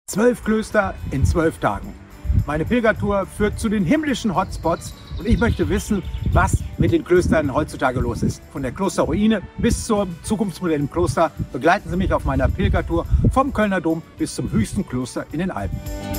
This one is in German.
12 Klöster in 12 Tagen. Meine Pilgertour führt zu den himmlischen Hotspots und ich möchte wissen, was mit den Klöstern heutzutage los ist. Von der Klosterruine bis zum Zukunftsmodell im Kloster begleiten Sie mich auf meiner Pilgertour vom Kölner Dom bis zum höchsten Kloster in den Alpen.